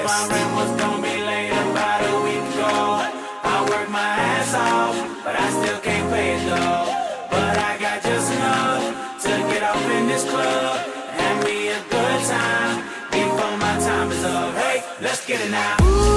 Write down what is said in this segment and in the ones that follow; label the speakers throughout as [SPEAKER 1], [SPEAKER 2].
[SPEAKER 1] my rent was gonna be late about a week ago. I worked my ass off, but I still can't pay it though. But I got just enough to get off in this club. Have me a good time before my time is up. Hey, let's get it now.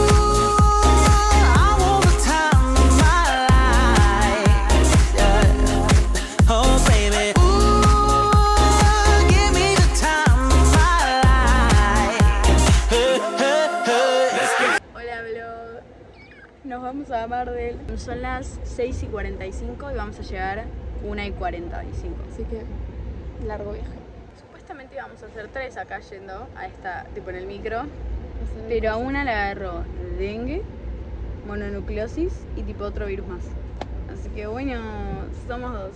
[SPEAKER 2] Nos vamos a Mar del... Son las 6:45 y vamos a llegar 1:45. Así que, largo viaje. Supuestamente íbamos a hacer 3 acá yendo a esta, tipo en el micro. Pero a una le agarró dengue, mononucleosis y tipo otro virus más. Así que bueno, somos 2.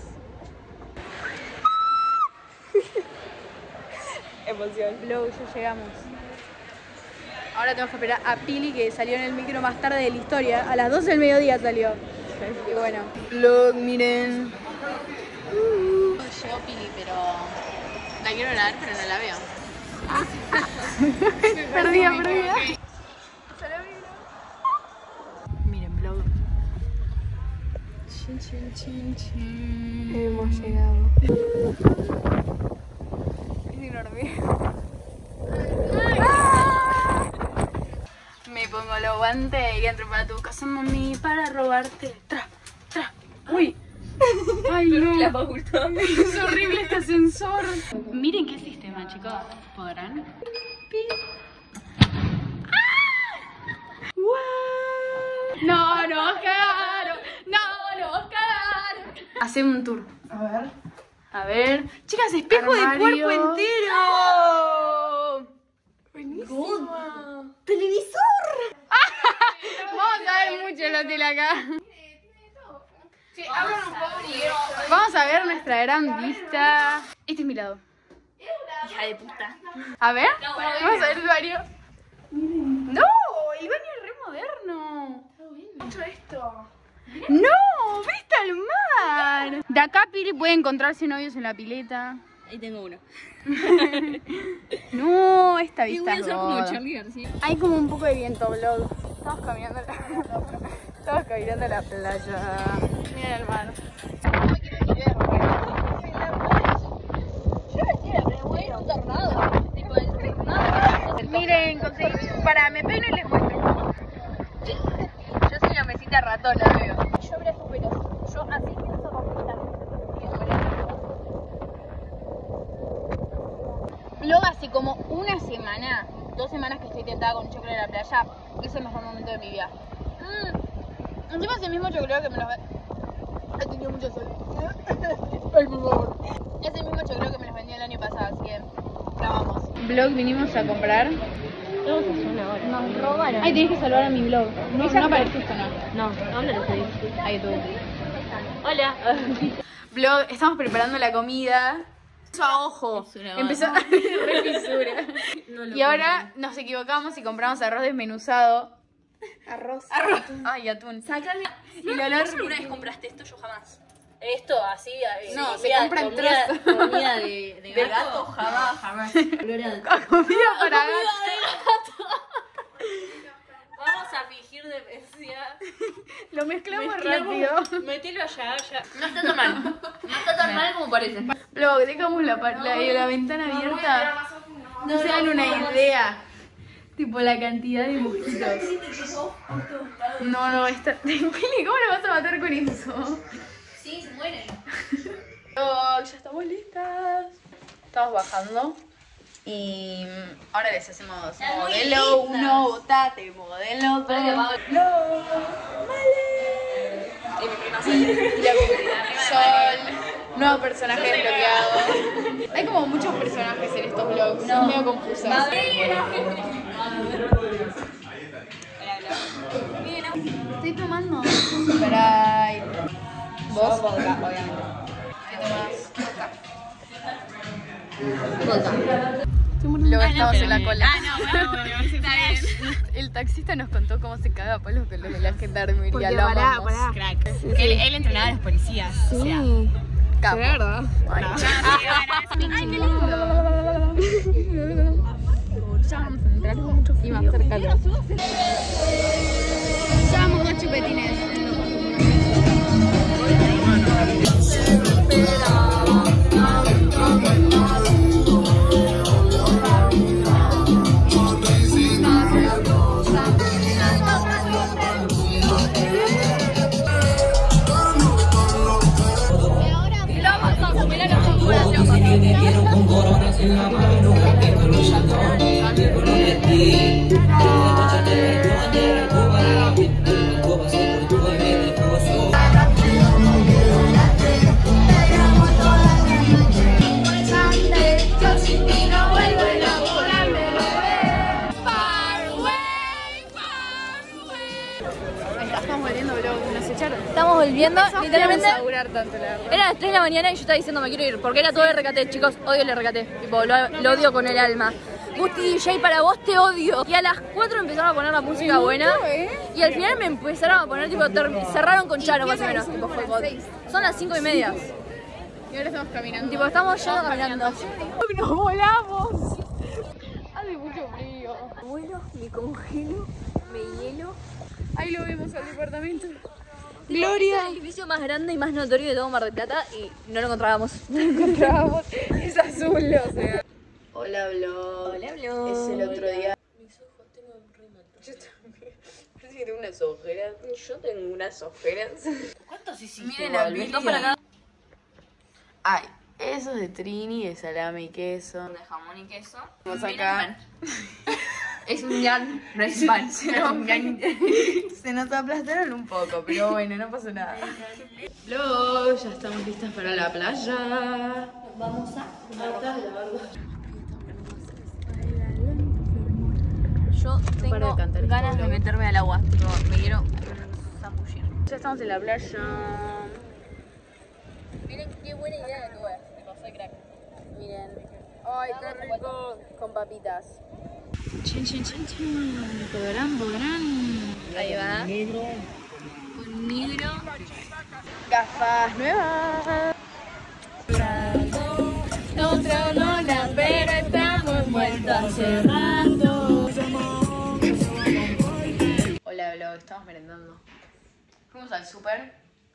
[SPEAKER 2] Emoción. Luego ya llegamos. Ahora tenemos que esperar a Pili, que salió en el micro más tarde de la historia. A las 12 del mediodía salió. Y bueno, vlog, miren.
[SPEAKER 3] Llegó Pili, pero la quiero ver, pero no la veo.
[SPEAKER 2] Perdida.
[SPEAKER 3] Miren, vlog.
[SPEAKER 2] Hemos llegado. Es enorme. Me pongo los guantes y entro para tu casa, mami, para robarte. Uy. Ay, no. Es horrible este ascensor. Miren qué sistema, chicos. ¿Podrán? No, nos cagaron. Hacemos un tour. A ver. Chicas, espejo de cuerpo entero. Buenísimo. ¡Televisor! Vamos a ver mucho el hotel acá. Vamos a ver nuestra gran vista. Este es mi lado.
[SPEAKER 3] Hija de puta.
[SPEAKER 2] A ver, vamos a ver el baño. No, el baño es re moderno. Mucho esto. No, vista al mar. De acá Pili puede encontrarse novios en la pileta.
[SPEAKER 3] Ahí tengo uno.
[SPEAKER 2] No, esta vista es
[SPEAKER 3] como
[SPEAKER 2] goda.
[SPEAKER 3] Charlie García.
[SPEAKER 2] Hay como un poco de viento, vlog. Estamos caminando a la playa. Miren el mar. Miren, conseguí. Para, me peino y les muestro. Yo soy una mesita ratona, veo. Yo abro súper. Yo así pienso completar. Luego hace como una semana, 2 semanas que estoy tentada con choclo en la playa. Es el mejor momento de mi vida. Encima es el mismo choclo que me los... He tenido mucho sol. Ay, por favor. Es el mismo choclo que me los vendió el año pasado, así que grabamos. Vlog, vinimos a comprar. Nos robaron. Ay, tenés que salvar a mi vlog. No apareció esto, ¿no?
[SPEAKER 3] No, ¿dónde lo pedí?
[SPEAKER 2] A YouTube.
[SPEAKER 3] Hola.
[SPEAKER 2] Vlog, estamos preparando la comida. Empezó a ojo. Empezó a re fisura. Y ahora nos equivocamos y compramos arroz desmenuzado. Arroz. Ay, atún.
[SPEAKER 3] Sácale.
[SPEAKER 2] Y el olor.
[SPEAKER 3] ¿Alguna vez compraste esto? Yo jamás. Esto así,
[SPEAKER 2] no, se compra en trozos.
[SPEAKER 3] Comida de gato, jamás.
[SPEAKER 2] Comida para gato.
[SPEAKER 3] Vamos a fingir demencia.
[SPEAKER 2] Lo mezclamos rápido.
[SPEAKER 3] Metelo allá. No está tan mal. No está tan mal como parece.
[SPEAKER 2] Luego dejamos la ventana abierta. No se dan una idea. Tipo la cantidad de mosquitos. No, esta... Pili, ¿cómo la vas a matar con eso?
[SPEAKER 3] Sí, se mueren.
[SPEAKER 2] Ya estamos listas. Estamos bajando. Y ahora les hacemos modelo 1, botate, modelo 2. No, vale. Y mi prima Sol. Nuevo personaje desbloqueado. Hay como muchos personajes en estos vlogs. Es medio confuso. Estoy tomando Sprite. ¿Vos? Vodka, obviamente. ¿Qué tomás? Vodka. Luego estamos en la cola.
[SPEAKER 3] Bueno, está bien.
[SPEAKER 2] El taxista nos contó cómo se caga a palos con los de la gendarmería. Lo amamos.
[SPEAKER 3] Crack. Él entrenaba a los policías.
[SPEAKER 2] Sí.
[SPEAKER 3] O sea,
[SPEAKER 2] capo.
[SPEAKER 3] ¿de verdad?
[SPEAKER 2] Ay,
[SPEAKER 3] Ay, qué lindo.
[SPEAKER 2] Ya vamos a entrar mucho y va a hacer calor. Llevamos 2 chupetines.
[SPEAKER 4] Con coronas en la mano, que con los santones, que con los de ti.
[SPEAKER 2] Estamos volviendo, bro, nos echaron.
[SPEAKER 3] Estamos volviendo, literalmente.
[SPEAKER 2] No durar tanto, la verdad.
[SPEAKER 3] Eran las 3 de la mañana y yo estaba diciendo me quiero ir, porque era todo el RKT, chicos, odio el RKT, tipo, lo odio con el alma. Gusti DJ, para vos te odio. Y a las 4 empezaron a poner la música buena y al final me empezaron a poner, tipo, cerraron con Charo más o menos, tipo, fue son las 5:30.
[SPEAKER 2] Y ahora estamos caminando.
[SPEAKER 3] Tipo, estamos yendo caminando.
[SPEAKER 2] ¡Nos volamos! Hace mucho frío.
[SPEAKER 3] Vuelo, me congelo, me hielo.
[SPEAKER 2] Ahí lo vemos al departamento.
[SPEAKER 3] Gloria. Es el edificio más grande y más notorio de todo Mar del Plata y no lo encontrábamos.
[SPEAKER 2] Encontrábamos, es azul, o sea.
[SPEAKER 5] Hola, Vlog.
[SPEAKER 3] Hola, Vlog.
[SPEAKER 5] Es el otro día.
[SPEAKER 3] Mis ojos tengo re mal.
[SPEAKER 5] Yo también. Parece que tengo unas ojeras. Yo tengo unas ojeras.
[SPEAKER 3] ¿Cuántos hiciste?
[SPEAKER 5] Miren
[SPEAKER 3] igual?
[SPEAKER 5] la
[SPEAKER 3] Dos para acá.
[SPEAKER 5] Ay, esos de trini, de salame y queso.
[SPEAKER 3] De jamón y queso.
[SPEAKER 5] Vamos acá.
[SPEAKER 3] Es un yan, no es pan.
[SPEAKER 5] Se nos aplastaron un poco, pero bueno, no pasa nada. Vlog, ya estamos listas para la playa.
[SPEAKER 3] Vamos a Yo tengo ganas de meterme al agua, tipo, me quiero zambullir.
[SPEAKER 2] Ya estamos en la playa.
[SPEAKER 3] Miren qué buena idea de lugar, tipo, soy crack.
[SPEAKER 2] Miren. Ay, qué rico. Con papitas. Chin, chin, chin, chin. Podrán.
[SPEAKER 3] Ahí va.
[SPEAKER 4] Negro.
[SPEAKER 3] Un negro.
[SPEAKER 2] Gafas nuevas. Otra lona, pero estamos muertos hace rato.
[SPEAKER 5] Hola, Vlog, estamos merendando. Fuimos al súper.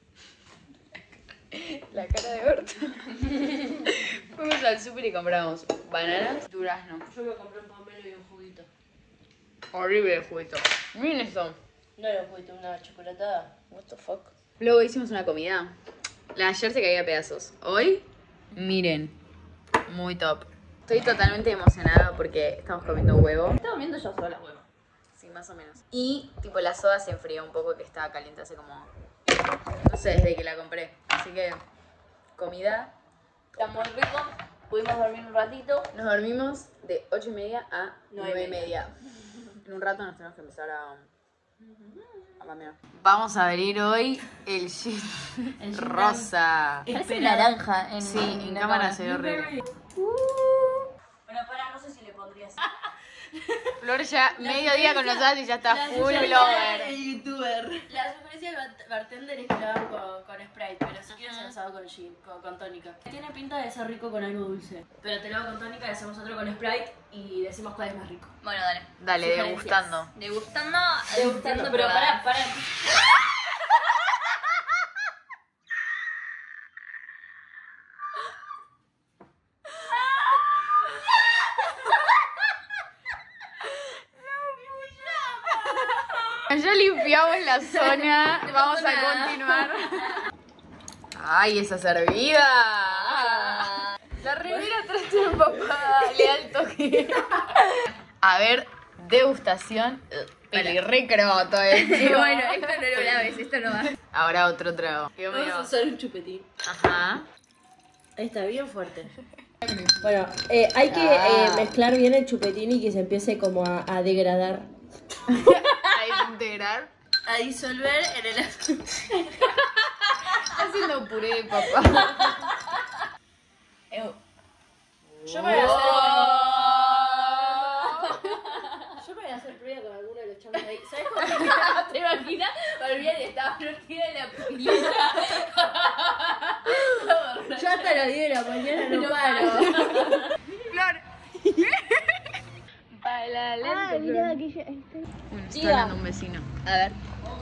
[SPEAKER 5] La cara de Berta. Fuimos al súper y compramos bananas, durazno.
[SPEAKER 3] Yo me compré un pomelo y un juguito.
[SPEAKER 5] Horrible el juguito. Miren esto.
[SPEAKER 3] No era un juguito, una chocolatada.
[SPEAKER 5] What the fuck. Luego hicimos una comida. La de ayer se caía a pedazos. Hoy, miren, muy top. Estoy totalmente emocionada porque estamos comiendo huevo.
[SPEAKER 3] Estaba viendo yo sola, huevo.
[SPEAKER 5] Sí, más o menos. Y tipo la soda se enfrió un poco, que estaba caliente hace como, no sé, desde que la compré. Así que, comida.
[SPEAKER 3] Está muy rico. Pudimos dormir un ratito.
[SPEAKER 5] Nos dormimos de 8:30 a 9:30. En un rato nos tenemos que empezar a cambiar. Vamos a abrir hoy el gin rosa.
[SPEAKER 3] Parece naranja en
[SPEAKER 5] Sí, en cámara se ve horrible.
[SPEAKER 3] Bueno, para, no sé si le pondrías.
[SPEAKER 5] Flor ya mediodía con nosotros y ya está full blogger.
[SPEAKER 3] youtuber. La sugerencia del bartender es que lo hagan con Sprite, pero si quieres el asado con gin, con tónica. Tiene pinta de ser rico con algo dulce. Pero te lo hago con tónica y hacemos otro con Sprite y decimos cuál es más rico. Bueno, dale.
[SPEAKER 5] Dale,
[SPEAKER 3] Sugerencias.
[SPEAKER 5] degustando.
[SPEAKER 3] Degustando, pero para.
[SPEAKER 5] Ya limpiamos la zona, vamos a continuar. ¡Ay, esa servida! La remera atrás de mi papá, le da el toque. A ver, degustación. Pelirrecroto,
[SPEAKER 3] Y bueno, esto no lo laves, esto no va.
[SPEAKER 5] Ahora otro trago.
[SPEAKER 6] Vamos a usar un chupetín.
[SPEAKER 5] Ajá.
[SPEAKER 6] Ahí está, bien fuerte. Bueno, hay que mezclar bien el chupetín y que se empiece como a degradar.
[SPEAKER 5] A desintegrar.
[SPEAKER 3] A disolver en el
[SPEAKER 5] Está haciendo un puré de papá.
[SPEAKER 3] Yo me voy a hacer prueba con alguno de los chamos ahí. ¿Sabes cómo te imaginas? Olvidé que estaba metida en la pileta.
[SPEAKER 6] Yo hasta las 10 de la mañana no paro.
[SPEAKER 5] Flor. Para Bueno, está
[SPEAKER 3] Diga.
[SPEAKER 5] hablando un vecino.
[SPEAKER 3] A ver.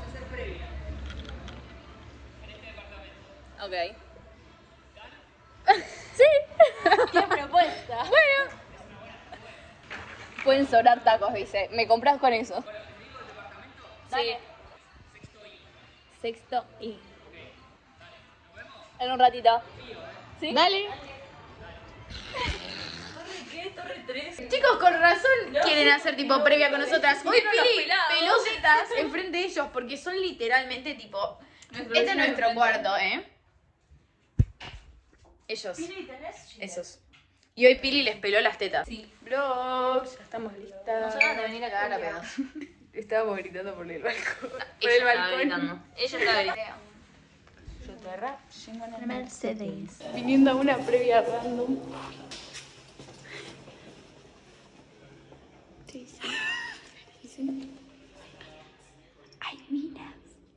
[SPEAKER 3] Ok. Sí. ¿Qué propuesta? Bueno. Pueden sobrar tacos, dice. ¿Me compras con eso? Sí. Sexto y... En un ratito. ¿Sí?
[SPEAKER 5] Dale. Chicos, con razón quieren hacer tipo previa con nosotras. Hoy Pili peló tetas enfrente de ellos porque son literalmente tipo... Este es nuestro cuarto, ¿eh? Ellos. Esos. Y hoy Pili les peló las tetas. Sí. Vlogs, ya estamos listas.
[SPEAKER 3] No son de venir a cagar a pedos.
[SPEAKER 5] Estábamos gritando por el balcón. Por
[SPEAKER 3] Ella
[SPEAKER 5] el
[SPEAKER 3] estaba
[SPEAKER 5] balcón.
[SPEAKER 3] gritando. Ella estaba gritando.
[SPEAKER 5] Yo te rap, viniendo a una previa random. Ay, minas.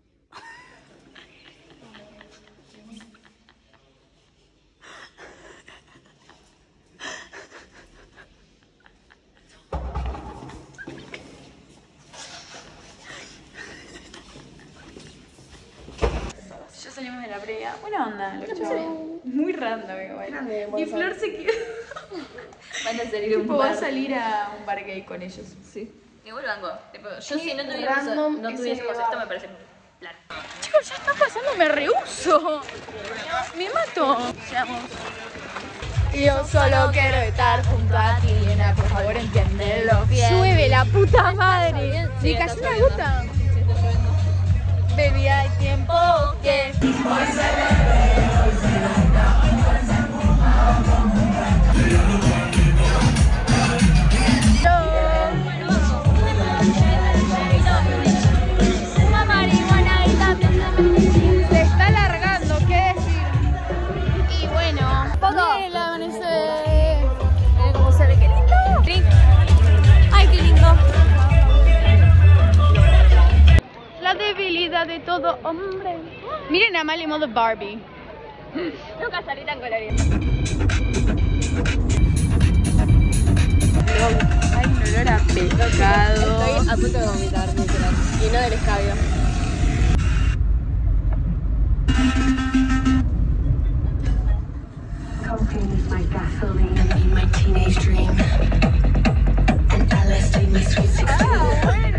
[SPEAKER 5] Ya salimos de la previa. Buena onda, los chavos. Muy random igual. Y Flor se quedó.
[SPEAKER 3] Van a salir un
[SPEAKER 5] Tipo, va a
[SPEAKER 3] bar.
[SPEAKER 5] salir a un bar gay con ellos.
[SPEAKER 3] Sí. Igual banco. Tipo, yo si no
[SPEAKER 5] random
[SPEAKER 3] tuviésemos
[SPEAKER 5] ese
[SPEAKER 3] esto
[SPEAKER 5] bar.
[SPEAKER 3] me parece plan.
[SPEAKER 5] Chicos, ya está pasando, me rehuso. Me mato. Yo solo quiero estar junto a ti, nena, por favor entiéndelo. Llueve la puta madre. Me cayó una gota. Baby, hay tiempo que... Se está alargando, ¿qué decir? Y bueno, miren el amanecer.
[SPEAKER 3] Miren cómo se ve, qué lindo. Drink. Ay, qué lindo.
[SPEAKER 5] La debilidad de todo hombre. Miren a Mali modo Barbie.
[SPEAKER 3] Nunca salí tan colorido.
[SPEAKER 5] Hay un olor a pescado.
[SPEAKER 3] Estoy a punto de vomitar, literal. Y no del escabio.
[SPEAKER 7] Cocaine is my gasoline in my teenage dream. And LSD my sweet 16. Cocaine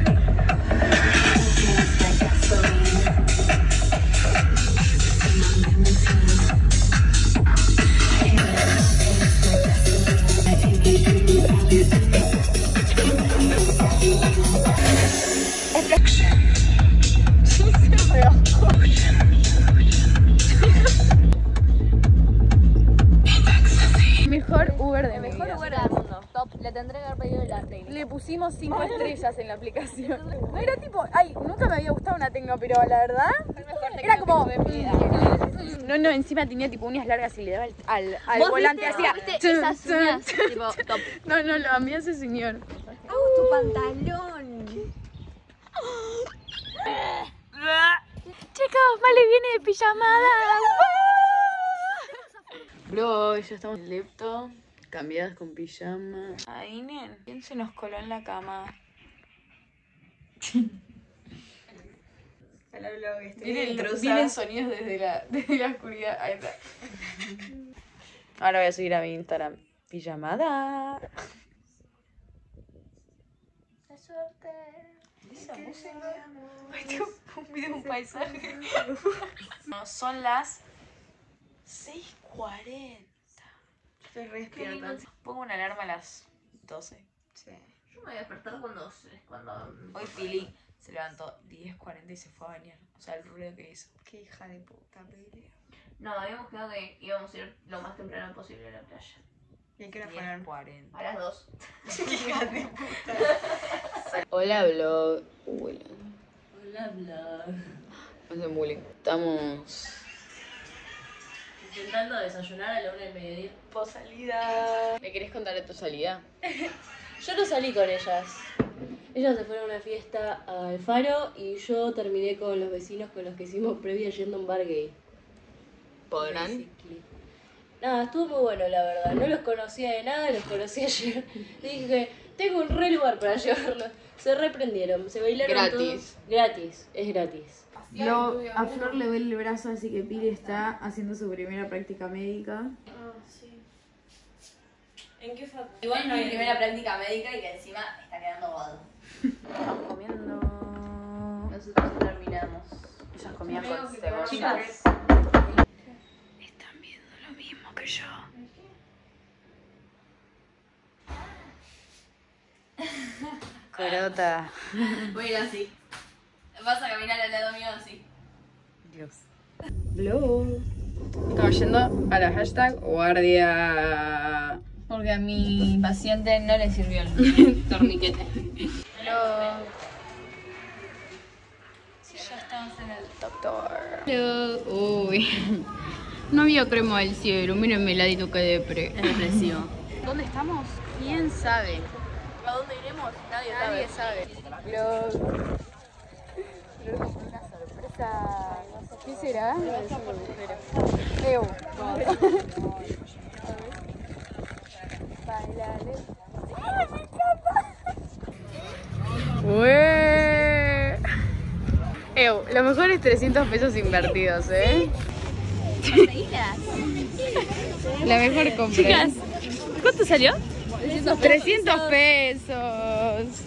[SPEAKER 7] is my gasoline. In my limousine.
[SPEAKER 5] Mejor Uber de mi
[SPEAKER 3] Mejor
[SPEAKER 5] vida.
[SPEAKER 3] lugar del mundo. Top. Le tendré que haber pedido la técnica.
[SPEAKER 5] Le pusimos 5 estrellas en la aplicación. No era tipo, ay, nunca me había gustado una tecno, pero la verdad era como... No, encima tenía tipo uñas largas y le daba al volante hacía...
[SPEAKER 3] ¿Viste esas uñas? Tipo, top.
[SPEAKER 5] No, lo amé a ese señor.
[SPEAKER 3] Tu pantalón.
[SPEAKER 5] Chicos, Male viene de pijamada. Bro, ya estamos en lepto, cambiadas con pijama. Ay, nen, ¿quién se nos coló en la cama? Vienen sonidos desde la oscuridad. Ahí está. Ahora voy a subir a mi Instagram. Pijamada.
[SPEAKER 3] La suerte.
[SPEAKER 5] Esa música. Ay, tengo un video, un paisaje. No, son las 6:40.
[SPEAKER 6] Estoy re despierta.
[SPEAKER 5] Pongo una alarma a las 12.
[SPEAKER 6] Sí.
[SPEAKER 3] Yo me voy a despertar cuando...
[SPEAKER 5] Hoy Pili se levantó 10:40 y se fue a bañar. O sea, el ruido que hizo.
[SPEAKER 6] Qué hija de puta, Pili.
[SPEAKER 3] No, habíamos quedado que íbamos a ir lo más temprano posible a la playa.
[SPEAKER 6] ¿Y a qué hora fueron?
[SPEAKER 5] 10:40.
[SPEAKER 3] A las 2.
[SPEAKER 5] Hola, vlog. Hola.
[SPEAKER 3] Hola, vlog.
[SPEAKER 5] No hacen bullying. Estamos...
[SPEAKER 3] Intentando desayunar a la 1:30.
[SPEAKER 5] Post salida. ¿Me querés contar de tu salida?
[SPEAKER 6] Yo no salí con ellas. Ellas se fueron a una fiesta al Faro y yo terminé con los vecinos con los que hicimos previa yendo a un bar gay.
[SPEAKER 5] ¿Podrán?
[SPEAKER 6] Nada, estuvo muy bueno la verdad. No los conocía de nada, los conocí ayer. Dije, Tengo un re lugar para llevarlo. Se reprendieron, se bailaron
[SPEAKER 5] Gratis.
[SPEAKER 6] todos. Gratis, es gratis.
[SPEAKER 5] A Flor le duele el brazo, así que Pili está haciendo su primera práctica médica.
[SPEAKER 6] Ah, sí. ¿En qué facultad?
[SPEAKER 3] Igual no es mi primera práctica médica y que encima está quedando god.
[SPEAKER 5] Estamos comiendo.
[SPEAKER 3] Nosotros ya terminamos.
[SPEAKER 5] Ellas comían con cebollas.
[SPEAKER 3] Chicas.
[SPEAKER 5] Están viendo lo mismo que yo. Corota.
[SPEAKER 3] Voy a ir así. Vas a caminar al lado mío así.
[SPEAKER 5] Dios. Blue. Estamos yendo a la hashtag guardia.
[SPEAKER 3] Porque a mi paciente no le sirvió el torniquete.
[SPEAKER 5] Hello. Ya estamos en el doctor. Hello. Uy. No había crema del cielo. Mírenme el ladito que depre.
[SPEAKER 3] Es depresivo.
[SPEAKER 5] ¿Dónde estamos? ¿Quién sabe?
[SPEAKER 3] ¿A dónde iremos?
[SPEAKER 5] Nadie sabe. Una sorpresa. ¿Qué será? Ew. ¡Ué! Ew, lo mejor es 300 pesos invertidos, ¿eh? La mejor compra.
[SPEAKER 3] Chicas, ¿cuánto salió?
[SPEAKER 5] 300 pesos.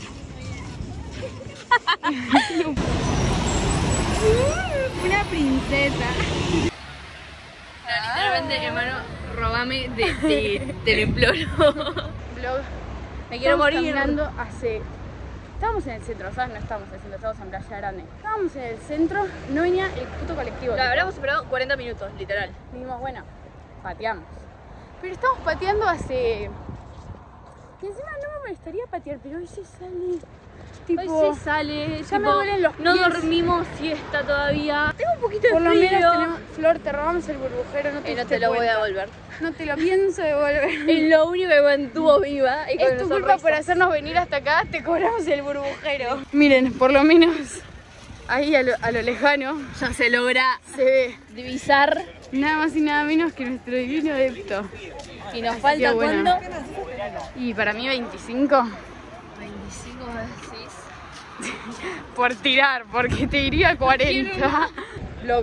[SPEAKER 5] Una princesa.
[SPEAKER 3] Literalmente, hermano, robame, te lo imploro.
[SPEAKER 5] Vlog.
[SPEAKER 3] Me quiero morir.
[SPEAKER 5] Caminando hace... Estábamos en el centro, ¿sabes? No estábamos en el centro, estábamos en Playa Grande. Estábamos en el centro, no venía el puto colectivo.
[SPEAKER 3] Lo habremos esperado 40 minutos, literal.
[SPEAKER 5] Dijimos, bueno, pateamos. Pero estamos pateando hace... Que encima no me molestaría patear, pero hoy se sale... Tipo,
[SPEAKER 3] Hoy se sale,
[SPEAKER 5] ya me duelen los
[SPEAKER 3] no
[SPEAKER 5] pies.
[SPEAKER 3] dormimos siesta todavía. Tengo un poquito de
[SPEAKER 5] por lo
[SPEAKER 3] frío.
[SPEAKER 5] menos tenemos... Flor, te robamos el burbujero, no te
[SPEAKER 3] No
[SPEAKER 5] diste
[SPEAKER 3] te lo voy
[SPEAKER 5] cuenta.
[SPEAKER 3] a devolver.
[SPEAKER 5] No te lo pienso devolver.
[SPEAKER 3] Es lo único que me mantuvo viva. Y con
[SPEAKER 5] Es tu culpa
[SPEAKER 3] sonrisa.
[SPEAKER 5] por hacernos venir hasta acá, te cobramos el burbujero. Miren, por lo menos ahí a lo lejano
[SPEAKER 3] Ya se logra
[SPEAKER 5] se ve
[SPEAKER 3] divisar.
[SPEAKER 5] nada más y nada menos que nuestro divino adepto.
[SPEAKER 3] Y nos falta
[SPEAKER 5] bueno.
[SPEAKER 3] ¿cuánto?
[SPEAKER 5] Y para mí 25
[SPEAKER 3] 25 decís.
[SPEAKER 5] por tirar, porque te iría 40. Vlog.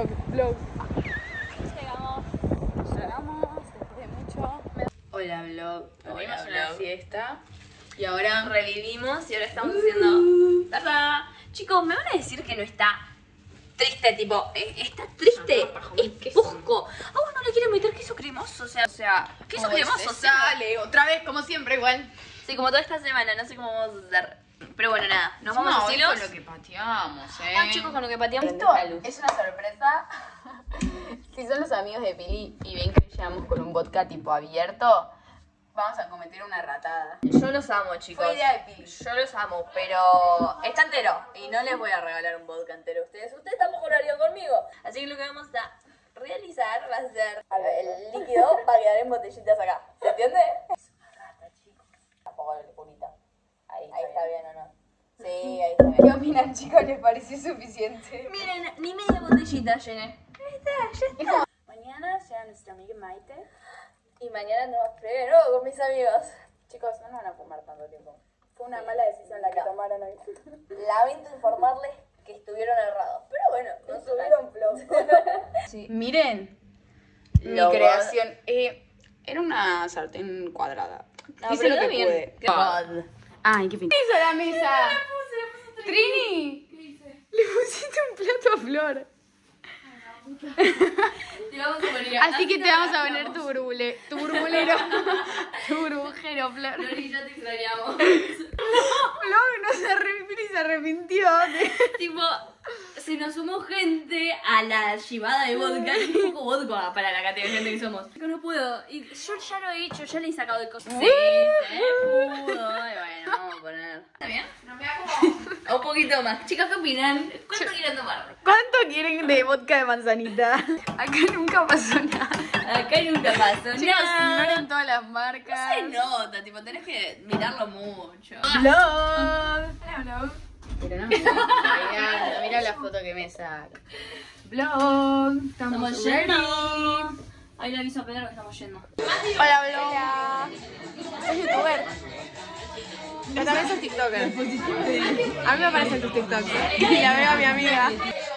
[SPEAKER 5] Llegamos después de mucho.
[SPEAKER 3] Hola, vlog. Tuvimos
[SPEAKER 5] Hola,
[SPEAKER 3] una
[SPEAKER 5] vlog.
[SPEAKER 3] siesta. Y ahora revivimos y ahora estamos haciendo... ¡Tata! Chicos, ¿me van a decir que no está triste? Tipo, ¿está triste? Es pusco. A vos no le quieren meter queso cremoso, o sea, queso cremoso.
[SPEAKER 5] Sale, otra vez como siempre igual.
[SPEAKER 3] Sí, como toda esta semana, no sé cómo vamos a hacer. Pero bueno, nada, nos vamos a
[SPEAKER 5] hoy
[SPEAKER 3] hilos.
[SPEAKER 5] con lo que pateamos,
[SPEAKER 3] Ah, chicos, con lo que pateamos.
[SPEAKER 5] Esto es una sorpresa. Si son los amigos de Pili y ven que llevamos con un vodka tipo abierto, vamos a cometer una ratada.
[SPEAKER 3] Yo los amo, chicos.
[SPEAKER 5] Fue idea de Pili.
[SPEAKER 3] Yo los amo, pero está entero. Y no les voy a regalar un vodka entero a ustedes. Ustedes tampoco lo harían conmigo. Así que lo que vamos a realizar va a ser... El líquido va a quedar en botellitas acá. ¿Se entiende? Es una rata, chicos. Tampoco le purita. Ahí está bien, ¿o no? Sí, ahí está bien.
[SPEAKER 5] ¿Qué opinan, chicos? ¿Les pareció suficiente?
[SPEAKER 3] Miren, ni media botellita llené. Ahí está, ya está. Mañana sea nuestra amiga Maite. Y mañana nos fregué de nuevo con mis amigos.
[SPEAKER 5] Chicos, no nos van a fumar tanto tiempo. Fue una mala decisión la que tomaron hoy.
[SPEAKER 3] Lamento informarles que estuvieron errados. Pero bueno, no
[SPEAKER 5] Subieron flow. Miren, mi
[SPEAKER 3] Lo
[SPEAKER 5] creación. Era una sartén cuadrada.
[SPEAKER 3] No,
[SPEAKER 5] Hice
[SPEAKER 3] pero
[SPEAKER 5] lo que
[SPEAKER 3] está bien.
[SPEAKER 5] pude.
[SPEAKER 3] God.
[SPEAKER 5] Ay, qué pinta. ¿Qué hizo la mesa? Trini. Le pusiste un plato a Flor.
[SPEAKER 3] Te vamos a poner
[SPEAKER 5] Así que te vamos a poner tu burbulero. Tu burbujero, Flor.
[SPEAKER 3] Y ya te extrañamos.
[SPEAKER 5] Flor se arrepintió.
[SPEAKER 3] Tipo, se nos sumó gente a la llevada de vodka. Es un poco vodka para la cantidad de gente que somos. Pero no puedo. Y yo ya lo he hecho, ya le he sacado de cosas. Sí, se pudo. Y bueno, vamos a poner. ¿Está bien? No me hago. Un poquito más. Chicas, ¿qué opinan? ¿Cuánto quieren tomar?
[SPEAKER 5] ¿Cuánto quieren de vodka de manzanita? Acá nunca pasó nada.
[SPEAKER 3] Acá nunca pasó
[SPEAKER 5] Chicos,
[SPEAKER 3] nada.
[SPEAKER 5] ignoren todas las
[SPEAKER 3] No
[SPEAKER 5] marcas.
[SPEAKER 3] se nota, tipo, tenés que mirarlo mucho.
[SPEAKER 5] Vlog. Pero no me estoy mareando. Mira la foto que me saca. Vlog.
[SPEAKER 3] Estamos yendo. Ahí le aviso a Pedro que estamos yendo.
[SPEAKER 5] Hola, Vlog. Soy youtuber. Pero también sos TikToker. A mí me aparecen tus TikToks. Y la veo a mi amiga.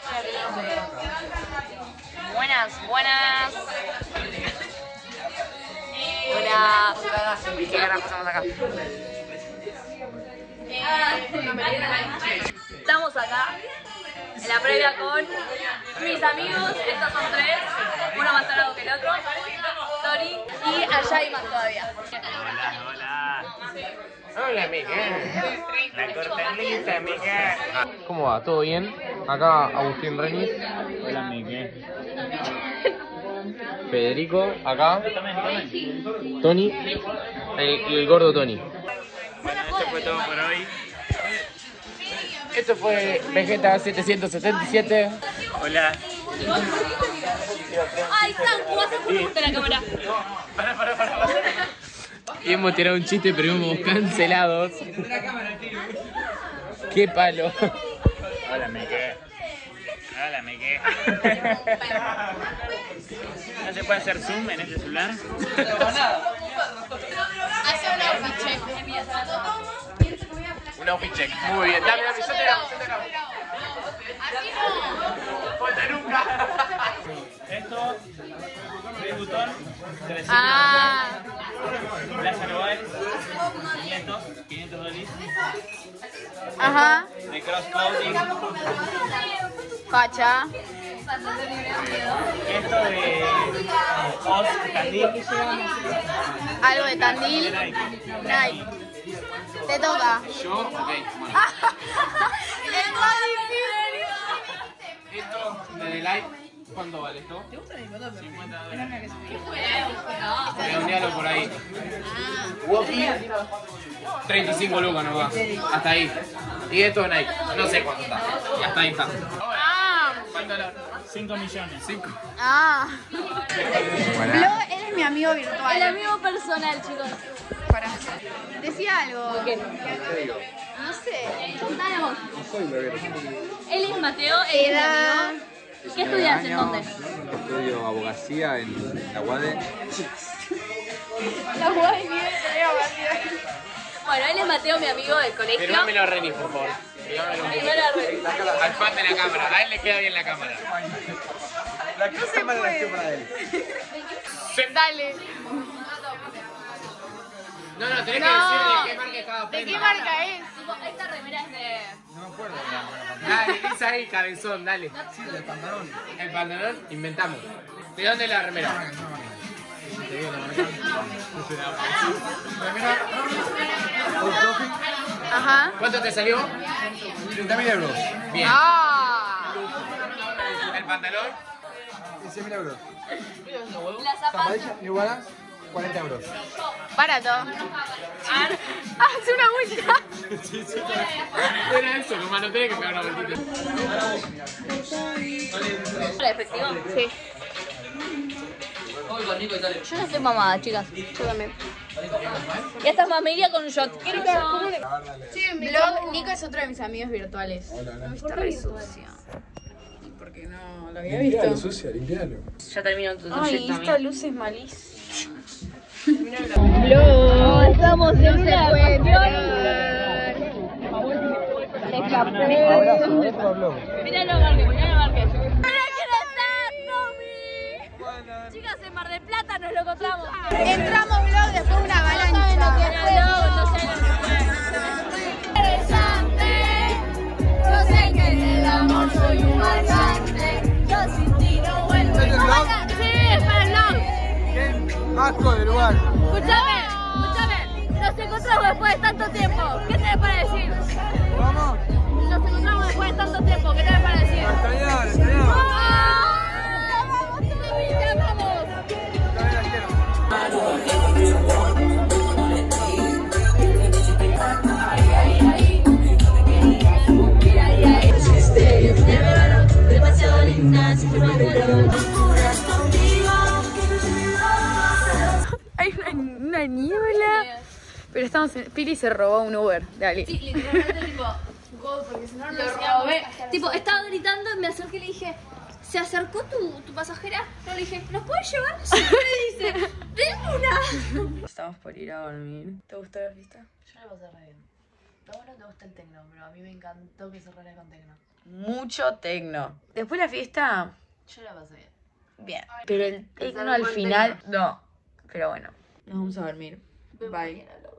[SPEAKER 3] Buenas. Hola. ¿Qué carajo estamos acá? Estamos acá en la previa con mis amigos. Estos son 3. Uno más tarado que el otro. Tori. Y allá hay más todavía.
[SPEAKER 8] Hola, Miguel. La cortanita, Miguel. ¿Cómo va? ¿Todo bien? Acá Agustín Renis. Hola, Miguel. Federico, acá. Tony. El gordo Tony.
[SPEAKER 9] Bueno, esto fue todo por hoy.
[SPEAKER 8] Esto fue Vegeta 777.
[SPEAKER 9] Hola.
[SPEAKER 3] ¡Ay, Sanku! ¡Vas a ponerte la cámara!
[SPEAKER 9] Para.
[SPEAKER 8] Y hemos tirado un chiste, pero hemos cancelados. ¡Qué palo!
[SPEAKER 9] Hola, Miguel. ¿No se puede hacer zoom en este celular?
[SPEAKER 5] Hace un outfit check.
[SPEAKER 8] Un outfit check. Muy bien. Dame, yo te grabo.
[SPEAKER 5] Así no.
[SPEAKER 9] Esto, Louis Vuitton, 300. Plaza Noel, 500 dólares.
[SPEAKER 5] Ajá.
[SPEAKER 9] De Cross Clothing.
[SPEAKER 5] Facha.
[SPEAKER 9] Esto de Oz, Tandil.
[SPEAKER 5] Algo de Tandil. Nike. Te toca.
[SPEAKER 8] Yo, ok.
[SPEAKER 5] Es más difícil.
[SPEAKER 8] Esto, de like, ¿cuánto vale esto? ¿Te gusta mi foto? 50 dólares. Redondealo por ahí. Woki, 35 lucas nos va. Hasta ahí. Y esto de Nike, no sé cuánto está. Y hasta ahí está.
[SPEAKER 5] Ah.
[SPEAKER 9] 5 millones.
[SPEAKER 8] 5.
[SPEAKER 5] Ah. Flo, él es mi amigo virtual.
[SPEAKER 3] El amigo personal, chicos.
[SPEAKER 5] Para. Decía algo.
[SPEAKER 3] ¿Qué?
[SPEAKER 5] No sé.
[SPEAKER 3] Contanos. Él es Mateo, él es mi amigo. ¿Qué estudias en dónde?
[SPEAKER 10] Estudio abogacía en la UADE.
[SPEAKER 5] La guay viene de abogacía.
[SPEAKER 3] Bueno, él es Mateo, mi amigo del colegio.
[SPEAKER 8] Firmámelo a Renis, por favor.
[SPEAKER 3] Primero a Renis.
[SPEAKER 8] Al fan de la cámara, a él le queda bien la cámara.
[SPEAKER 5] No se puede. Dale.
[SPEAKER 8] No, tenés que decir de qué marca estaba
[SPEAKER 5] ¿De qué
[SPEAKER 8] prenda.
[SPEAKER 5] marca es?
[SPEAKER 3] Esta remera es de...
[SPEAKER 8] Dale, dice ahí, cabezón, dale. Sí, el pantalón. El pantalón, inventamos. ¿De dónde es la remera?
[SPEAKER 5] Ajá.
[SPEAKER 8] ¿Cuánto te salió?
[SPEAKER 10] 30.000 euros.
[SPEAKER 8] Bien.
[SPEAKER 5] Ah.
[SPEAKER 8] ¿El pantalón?
[SPEAKER 10] 100.000 euros.
[SPEAKER 3] Las zapatas.
[SPEAKER 10] New Balance, 40 euros.
[SPEAKER 5] Barato. Hace una vuelta.
[SPEAKER 8] Era eso, nomás no tenés que pegar una vueltita.
[SPEAKER 3] ¿La efectiva?
[SPEAKER 5] Sí.
[SPEAKER 3] Yo no estoy mamada, chicas.
[SPEAKER 5] Yo también.
[SPEAKER 3] Y esta es mamilia con un shot. ¿Quieres un shot?
[SPEAKER 5] Vlog, Nico es otro de mis amigos virtuales. No, está re sucia. Porque no lo había visto.
[SPEAKER 10] sucia, limpialo.
[SPEAKER 3] Ya terminó tu
[SPEAKER 5] Ay, esta luz es malísima.
[SPEAKER 3] Estamos en una cuestión.
[SPEAKER 10] Abrazo, Pablo.
[SPEAKER 3] Míralo, Marque. Chicas, en Mar del Plata nos lo encontramos.
[SPEAKER 5] Entramos vlog después de una avalancha.
[SPEAKER 3] Interesante. Yo sé que en el amor soy un marchante. Yo sin ti no vuelvo.
[SPEAKER 10] ¿Es el vlog?
[SPEAKER 3] Sí, es para el vlog.
[SPEAKER 10] ¡Qué asco de lugar!
[SPEAKER 3] Escúchame. Nos encontramos después de tanto tiempo. ¿Qué tenés para decir?
[SPEAKER 10] ¿Vamos?
[SPEAKER 3] Nos encontramos después de tanto tiempo. ¿Qué tenés para decir?
[SPEAKER 10] Extrañar.
[SPEAKER 3] ¡Te amamos, Toby! ¡Te amamos!
[SPEAKER 10] También las quiero.
[SPEAKER 5] Hay una niebla. Pero estamos en... Pili se robó un Uber de Ali.
[SPEAKER 3] Sí, literalmente tipo, porque si no lo robé. Tipo, estaba gritando y me acerqué y le dije, ¿se acercó tu pasajera? Yo le dije, ¿nos puedes llevar? Sí, me dice, ¡den una!
[SPEAKER 5] Estamos por ir a dormir. ¿Te gustó la fiesta?
[SPEAKER 3] Yo la pasé re bien.
[SPEAKER 5] A vos no te gusta el tecno, pero a mí me encantó que cerrara con tecno.
[SPEAKER 11] Mucho tecno. Después la fiesta,
[SPEAKER 5] Yo la pasé bien.
[SPEAKER 11] bien. Pero el tecno al final, no. Pero bueno, nos vamos a dormir. Bye.